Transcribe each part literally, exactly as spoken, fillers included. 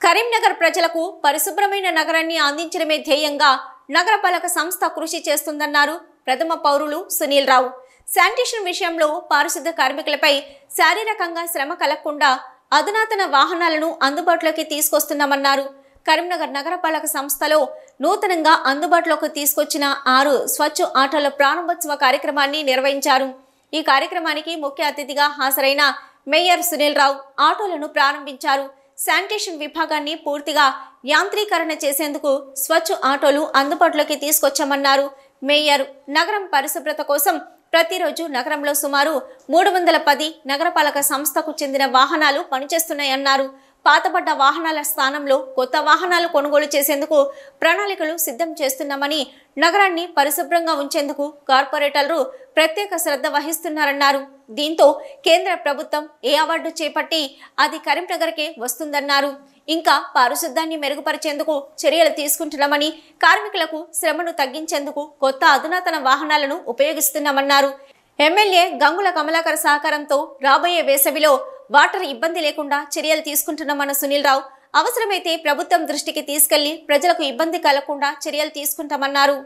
కరీంనగర్ ప్రజలకు పరిశుభ్రమైన నగరాన్ని అందించడమే ధ్యేయంగా నగరపాలక సంస్థ కృషి చేస్తుందన్నారు ప్రథమ పౌరులు సునీల్ రావు. శానిటేషన్ విషయంలో పారిశుద్ధ కార్మికులపై శారీరకంగా శ్రమ కలగకుండా అధునాతన వాహనాలను అందుబాటులోకి తీసుకొస్తున్నామన్నారు. కరీంనగర్ నగరపాలక సంస్థలో నూతనంగా అందుబాటులోకి తీసుకొచ్చిన ఆరు స్వచ్ఛ ఆటోల ప్రారంభోత్సవ కార్యక్రమాన్ని నిర్వహించారు. ఈ కార్యక్రమానికి ముఖ్య అతిథిగా హాజరైన మేయర్ సునీల్ రావు ఆటోలను ప్రారంభించారు. శానిటేషన్ విభాగాన్ని పూర్తిగా యాంత్రీకరణ చేసేందుకు స్వచ్ఛ ఆటోలు అందుబాటులోకి తీసుకొచ్చామన్నారు. మేయర్ నగరం పరిశుభ్రత కోసం ప్రతిరోజు నగరంలో సుమారు మూడు వందల పది నగరపాలక సంస్థకు చెందిన వాహనాలు పనిచేస్తున్నాయన్నారు. పాతబడ్డ వాహనాల స్థానంలో కొత్త వాహనాలు కొనుగోలు చేసేందుకు ప్రణాళికలు సిద్ధం చేస్తున్నామని, నగరాన్ని పరిశుభ్రంగా ఉంచేందుకు కార్పొరేటర్లు ప్రత్యేక శ్రద్ధ వహిస్తున్నారన్నారు. దీంతో కేంద్ర ప్రభుత్వం ఏ అవార్డు చేపట్టి అది కరీంనగర్కే వస్తుందన్నారు. ఇంకా పారిశుద్ధ్యాన్ని మెరుగుపరిచేందుకు చర్యలు తీసుకుంటున్నామని, కార్మికులకు శ్రమను తగ్గించేందుకు కొత్త అధునాతన వాహనాలను ఉపయోగిస్తున్నామన్నారు. ఎమ్మెల్యే గంగుల కమలాకర్ సహకారంతో రాబోయే వేసవిలో వాటర్ ఇబ్బంది లేకుండా చర్యలు తీసుకుంటున్నామన్న సునీల్ రావు, అవసరమైతే ప్రభుత్వం దృష్టికి తీసుకెళ్లి ప్రజలకు ఇబ్బంది కలగకుండా చర్యలు తీసుకుంటామన్నారు.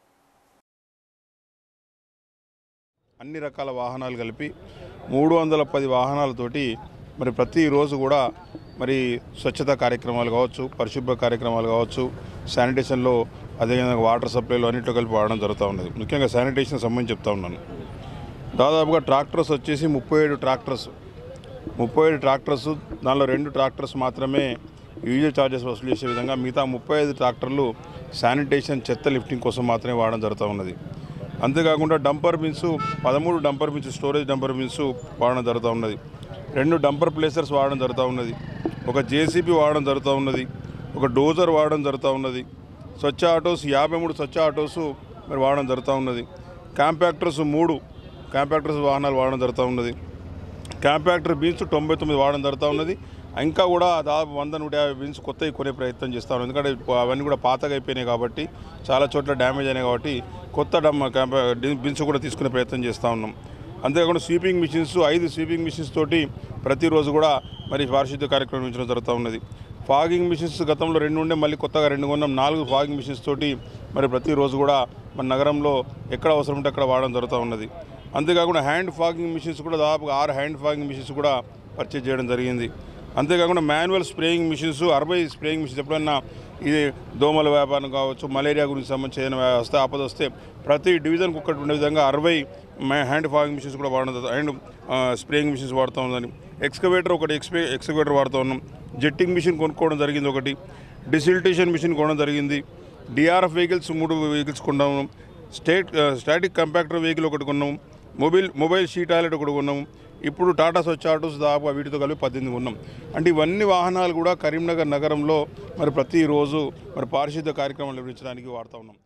అన్ని రకాల వాహనాలు కలిపి మూడు వందల పది వాహనాలతోటి మరి ప్రతిరోజు కూడా మరి స్వచ్ఛత కార్యక్రమాలు కావచ్చు, పరిశుభ్ర కార్యక్రమాలు కావచ్చు, శానిటేషన్లో అదేవిధంగా వాటర్ సప్లైలో అన్నింటిలో కలిపి వాడడం జరుగుతూ ఉన్నది. ముఖ్యంగా శానిటేషన్ సంబంధించి చెప్తా ఉన్నాను. దాదాపుగా ట్రాక్టర్స్ వచ్చేసి ముప్పై ఏడు ట్రాక్టర్స్ ముప్పై ఏడు ట్రాక్టర్స్ దానిలో రెండు ట్రాక్టర్స్ మాత్రమే యూజర్ ఛార్జెస్ వసూలు చేసే విధంగా మిగతా ముప్పై ఐదు ట్రాక్టర్లు శానిటేషన్ చెత్త లిఫ్టింగ్ కోసం మాత్రమే వాడడం జరుగుతూ ఉన్నది. అంతేకాకుండా డంపర్ బిన్స్ పదమూడు dumper bins storage dumper bins వాడడం జరుగుతూ ఉన్నది. రెండు డంపర్ ప్లేసర్స్ వాడడం జరుగుతూ ఉన్నది. ఒక జేసీబీ వాడడం జరుగుతూ ఉన్నది. ఒక డోజర్ వాడడం జరుగుతూ ఉన్నది. స్వచ్ఛ ఆటోస్ యాభై మూడు స్వచ్ఛ ఆటోస్ మరి వాడడం జరుగుతూ ఉన్నది. కాంపాక్టర్స్ మూడు కాంపాక్టర్స్ వాహనాలు వాడడం జరుగుతూ ఉన్నది. కాంపాక్టర్ బీన్స్ తొంభై తొమ్మిది వాడడం జరుగుతూ ఉన్నది. ఇంకా కూడా దాదాపు వంద నూట యాభై బీన్స్ కొత్తవి కొనే ప్రయత్నం చేస్తాను. ఎందుకంటే అవన్నీ కూడా పాతగా అయిపోయినాయి కాబట్టి, చాలా చోట్ల డ్యామేజ్ అయినాయి కాబట్టి కొత్త డమ్ క్యాంపా బీన్స్ కూడా తీసుకునే ప్రయత్నం చేస్తూ ఉన్నాం. అంతేకాకుండా స్వీపింగ్ మిషన్స్ ఐదు స్వీపింగ్ మిషన్స్ తోటి ప్రతిరోజు కూడా మరి పారిశుద్ధ్య కార్యక్రమం నిర్వహించడం జరుగుతూ ఉన్నది. ఫాగింగ్ మిషన్స్ గతంలో రెండు ఉండే, మళ్ళీ కొత్తగా రెండు కొన్నాం. నాలుగు ఫాగింగ్ మిషన్స్ తోటి మరి ప్రతిరోజు కూడా మన నగరంలో ఎక్కడ అవసరం ఉంటే అక్కడ వాడడం జరుగుతూ ఉన్నది. అంతేకాకుండా హ్యాండ్ ఫాగింగ్ మిషన్స్ కూడా దాదాపుగా ఆరు హ్యాండ్ ఫాగింగ్ మిషన్స్ కూడా పర్చేజ్ చేయడం జరిగింది. అంతేకాకుండా మాన్యువల్ స్ప్రేయింగ్ మిషన్స్ అరవై స్ప్రేయింగ్ మిషన్స్ ఎప్పుడన్నా ఇది దోమల వ్యాపారం కావచ్చు, మలేరియా గురించి సంబంధించిన వస్తే ఆపద వస్తే ప్రతి డివిజన్కి ఒక్కటి ఉండే విధంగా అరవై హ్యాండ్ ఫాగింగ్ మిషన్స్ కూడా వాడడం హ్యాండ్ స్ప్రేయింగ్ మిషన్స్ వాడుతూ ఉందని. ఎక్స్కవేటర్ ఒకటి ఎక్స్పే ఎక్స్కవేటర్ వాడుతూ ఉన్నాం. జెట్టింగ్ మిషన్ కొనుక్కోవడం జరిగింది. ఒకటి డిసిల్టేషన్ మిషన్ కొనడం జరిగింది. డిఆర్ఎఫ్ వెహికల్స్ మూడు వెహికల్స్ కొన్నాము. స్టేట్ స్టాటిక్ కంపాక్టర్ వెహికల్ ఒకటి కొన్నాము. మొబైల్ మొబైల్ షీ టాయిలెట్ ఒకటి కొన్నాము. ఇప్పుడు టాటా స్వచ్ఛ ఆటోస్ దాదాపు వీటితో కలిపి పద్దెనిమిది ఉన్నాం. అంటే ఇవన్నీ వాహనాలు కూడా కరీంనగర్ నగరంలో మరి ప్రతిరోజు మరి పారిశుద్ధ్య కార్యక్రమాలు నిర్వహించడానికి వాడుతూ ఉన్నాం.